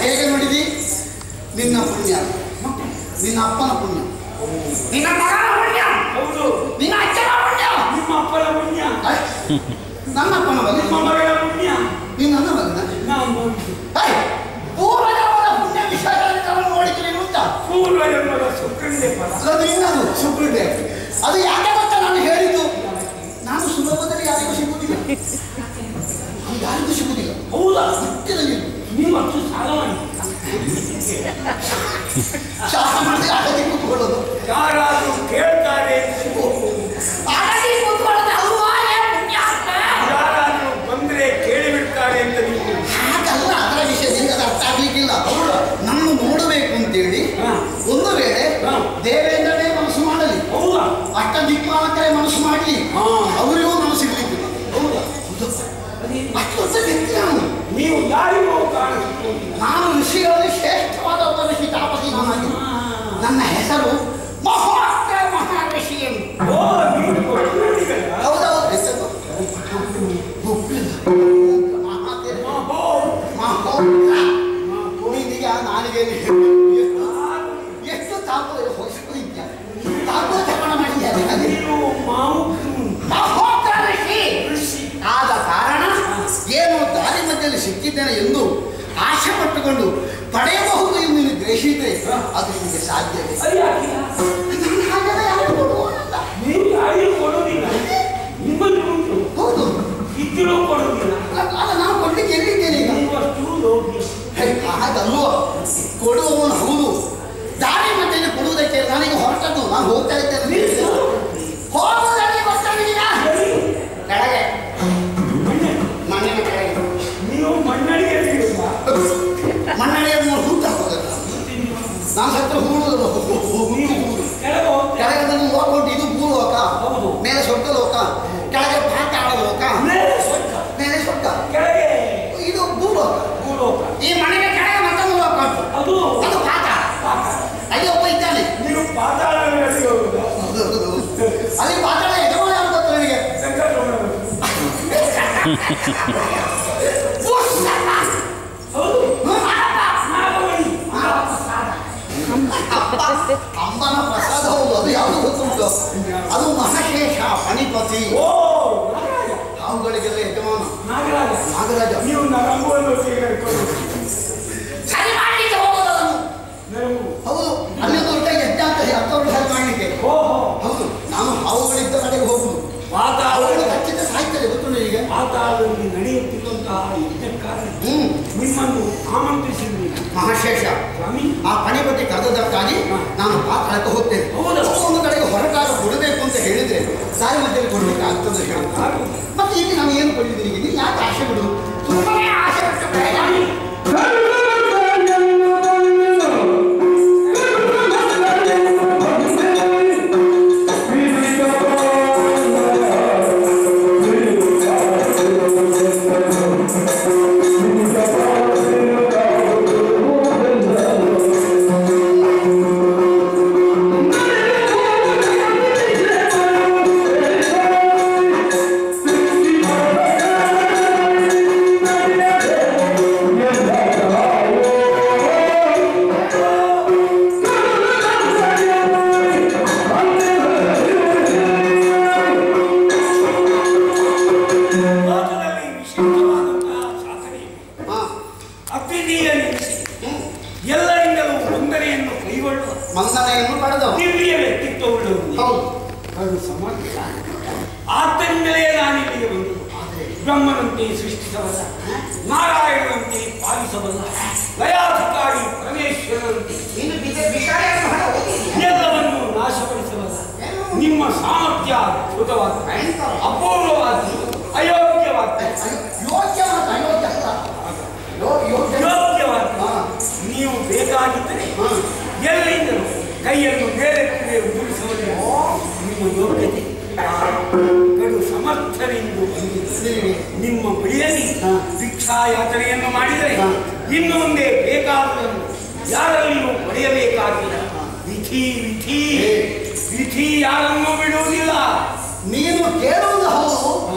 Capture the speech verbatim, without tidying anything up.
ಹೇಗೆ ನೋಡಿದಿ? ನಿನ್ನ ಪುಣ್ಯ, ನಿನ್ನ ಅಪ್ಪನ ಪುಣ್ಯ, ನಿನ್ನ ಮಗನ ಪುಣ್ಯ, ಹೌದು ನಿನ್ನ ಅಜ್ಜನ ಪುಣ್ಯ, ನಿಮ್ಮ ಅಪ್ಪನ ಪುಣ್ಯ, ನನ್ನ ಅಪ್ಪನ ಮಗ, ನಿಮ್ಮ ಮಗನ ಪುಣ್ಯ, ನೀನು ನನ್ನ ಮಗನ ಪೂರ್ವಜನ್ಮದ ಪುಣ್ಯ ವಿಷಯಗಳನ್ನು ನೋಡಿದ್ರೆ ಗೊತ್ತಾ? ಪೂರ್ವಜನ್ಮದ ಸುಕೃಂಡೆ ಫಲ ಅದು ಇನ್ನದು ಸುಕೃಂಡೆ. ಅದು ಯಾಕೆ ಗೊತ್ತಾ ನಾನು ಹೇಳಿದ್ದು? ನಾನು ಸುಲಭದಲ್ಲಿ ಯಾರಿಗೂ ಸಿಗುವುದಿಲ್ಲ, ಯಾರಿಗೂ ಸಿಗುವುದಿಲ್ಲ. ಹೌದಾ? ಸತ್ಯದಲ್ಲಿ ನೀವು ಅಷ್ಟು ಸಾಲ ಮಾಡಿ ಸಾಲ ಮಾಡಿದ್ರೆ ಅಡಗಿ ಕೂತ್ಕೊಳ್ಳೋದು, ಯಾರಾದರೂ ಕೇಳ್ತಾರೆ ಅಡಗಿ ಕೂತ್ಕೊಳ್ಳೋದು ಅಲ್ವಾ? ಯಾರಾದರೂ ಬಂದ್ರೆ ಕೇಳಿಬಿಡ್ತಾರೆ ಅಂತ ನೀವು ಹಾಗಲ್ಲ. ಅದರ ವಿಷಯ ನಿಮಗೆ ಅರ್ಥ ಆಗ್ಲಿಕ್ಕಿಲ್ಲ. ನಮ್ಮ ನೋಡಬೇಕು ಅಂತೇಳಿ ಒಂದು ವೇಳೆ ದೇವೇಂದ್ರನೇ ಮನಸ್ಸು ಮಾಡಲಿ, ಹೌದಾ? ಅಷ್ಟ ದಿಕ್ಪಾಲಕರೇ ಮನಸ್ಸು ಮಾಡಲಿ, ಅವರಿಗೂ ಮನಸ್ಸು ಸಿಗ್ಲಿಕ್ಕಿಲ್ಲ. ಹೌದಾ? ಅಷ್ಟು ವ್ಯಕ್ತಿ ನಾನು. ನೀವು ಯಾರಿಗೂ ನಾನು ಋಷಿಗಳಲ್ಲಿ ಶ್ರೇಷ್ಠವಾದ ಒಬ್ಬ ಋಷಿ ತಾಪಸಿ ನಾನಾಗಿ. ನನ್ನ ಹೆಸರು ಮಹೋತ್ರ ಮಹಾಋಷಿ ಎಂದು. ಹೌದೌದು. ಹೆಸರು ಈಗ ನಾನಿಗೆ ಎಷ್ಟು ತಾಪ ಹೊಸಡಿದ್ಯಾ ತಾಪ ಜಪಣ ಮಾಡಿದ್ದಾರೆ. ಮಹೋತ್ರ ಋಷಿ ಆದ ಕಾರಣ ಏನು ದಾರಿ ಮಧ್ಯದಲ್ಲಿ ಸಿಕ್ಕಿದ್ದೇನೆ ಎಂದು ಆಶೆ ಪಟ್ಟುಕೊಂಡು ಪಡೆಯಬಹುದು ಎಂದು ನೀನು ಗ್ರಹಿಸಿದ್ರೆ ಅದು ನಿಮಗೆ ಸಾಧ್ಯವೇ? ಹೌದು, ಇದ್ದರೂ ಕೊಡುವುದಿಲ್ಲ. ಅಲ್ಲ, ನಾನು ಕೊಡ್ಲಿಕ್ಕೆ ಎಲ್ಲಿದ್ದೇನೆ ಈಗ? ಹಾಗಲ್ವ, ಕೊಡುವವನು ಹೌದು. ದಾರಿ ಮಧ್ಯದಲ್ಲಿ ಕೊಡುವುದಕ್ಕೆ ನನಗೆ ಹೊರಟದ್ದು. ನಾನು ಹೋಗ್ತಾ ಇದ್ದೇನೆ. ಹೋಗುವುದಕ್ಕೆ ಗೊತ್ತಾಗಿದ್ದೀರ ಕೆಳಗೆ ಮಣ್ಣಿನ ಕೆಳಗೆ ನೀವು ಮಣ್ಣಡಿಗೆ ಮಣ್ಣಡಿಗೆ ಹೂತ ಹಾಕೋದಲ್ಲ. ನಾನು ಸತ್ರ ಹೂಡುದು ಕೆಳಗೆ ಹೋಗ್ಕೊಂಡು ಇದು ಭೂಲೋಕ, ಮೇಲೆ ಸ್ವರ್ಗ ಲೋಕ, ಕೆಳಗೆ ಪಾತಾಳ ಲೋಕ, ಮೇಲೆ ಸ್ವರ್ಗ, ಕೆಳಗೆ ಇದು ಭೂಲೋಕ. ಭೂಲೋಕ ಈ ಮನೆಗೆ ಕೆಳಗೆ ಮತ್ತೊಂದು ಲೋಕ ಅದು ಅದು ಪಾತಾಳ. ಅಲ್ಲಿ ಒಬ್ಬ ಇದ್ದಾನೆ. ನೀವು ಪಾತಾಳ ಅಲ್ಲಿ ಪಾತಾಳ ಯಜಮಾನ ಯಾರು ಗೊತ್ತು ನನಗೆ? ಅಂಬನ ಪ್ರಸಾದ. ಹೌದು, ಅದು ಯಾವುದು ಗೊತ್ತುಂಟು? ಅದು ಮಹಾಶೇಷ ಫಣಿಪತಿ. ಹಾವುಗಳಿಗೆಲ್ಲ ಯಜಮಾನ ನಾಗರಾಜ. ನಾಗರಾಜ ನೀವು ಸರಿ ಮಾಡಲಿಕ್ಕೆ ಹೋಗೋದು ಅದನ್ನು. ಹೌದು, ಅಲ್ಲಿ ದೊಡ್ಡ ಯಜ್ಞ ಅಂತ ಹತ್ತವರು ಸರಿ ಮಾಡಲಿಕ್ಕೆ. ಹೌದು, ನಾನು ಹಾವುಗಳಿದ್ದ ಕಡೆಗೆ ಹೋಗುದು. ಪಾತಾಳಗಳು ಖಚಿತ ಸಾಯ್ತಾರೆ ಗೊತ್ತು ನನಗೆ. ಪಾತಾಳದಲ್ಲಿ ನಡೆಯುತ್ತಿರುವಂತಹ ಯಜ್ಞಕ್ಕಾಗಿ ನಿಮ್ಮನ್ನು ಆಮಂತ್ರಿಸಿದ್ವಿ ಮಹಾಶೇಷ ಸ್ವಾಮಿ. ಆ ಫಣಿಪತಿ ಕರೆದಕ್ಕಾಗಿ ನಾನು ಪಾತಾಳಕ್ಕೆ ಹೋಗ್ತೇನೆ. ಒಂದು ಕಡೆಗೆ ಹೊರಟಾಗ ಕೊಡಬೇಕು ಅಂತ ಹೇಳಿದ್ರೆ ಸಾರಿ ಮಧ್ಯದಲ್ಲಿ ಕೊಡಬೇಕಾಗ್ತದೆ ಹೇಳ್ತಾರೆ. ಮತ್ತೆ ಇಲ್ಲಿ ನಾನು ಏನು ಕೊಟ್ಟಿದ್ದೀನಿ? ನೀವು ಯಾಕೆ ಆಸೆ ಬಿಡು? ಸುಮ್ಮನೆ ಆಸೆ ಬಿಟ್ಟು ಆದ್ದರಿಂದಲೇ ನಾನಿಲ್ಲಿಗೆ ಬಂದದ್ದು. ಬ್ರಹ್ಮನಂತೆ ಸೃಷ್ಟಿಸಬಲ್ಲ, ನಾರಾಯಣನಂತೆ ಪಾಲಿಸಬಲ್ಲ, ಲಯಾಧಿಕಾರಿ ಪರಮೇಶ್ವರನಂತೆ ಎಲ್ಲವನ್ನು ನಾಶಪಡಿಸಬಲ್ಲ ನಿಮ್ಮ ಸಾಮರ್ಥ್ಯ ಅದ್ಭುತವಾದ, ಅಪೂರ್ವವಾದ, ಅಯೋಗ್ಯವಾದ ಯೋಗ್ಯವಾದ. ನೀವು ಬೇಕಾಗಿದ್ದರೆ ಎಲ್ಲಿಂದಲೂ ಕೈಯನ್ನು ಬೇರೆ ಕಡೆ ಉದುರಿಸುವುದಿಲ್ಲ. ನಿಮ್ಮ ಯೋಗ್ಯತೆ ಕಡು ಸಮರ್ಥನೆಂದು ಬಂದಿದ್ದೇನೆ. ನಿಮ್ಮ ಬಳಿಯಲ್ಲಿ ಭಿಕ್ಷಾಯಾಚನೆಯನ್ನು ಮಾಡಿದರೆ ಇನ್ನು ಮುಂದೆ ಬೇಕಾದದನ್ನು ಯಾರಲ್ಲಿಯೂ ಪಡೆಯಬೇಕಾಗಿಲ್ಲ. ವಿಧಿ ವಿಧಿ ವಿಧಿ ಯಾರನ್ನೂ ಬಿಡುವುದಿಲ್ಲ. ನೀನು ಕೇಳುವುದು ಹೌದು,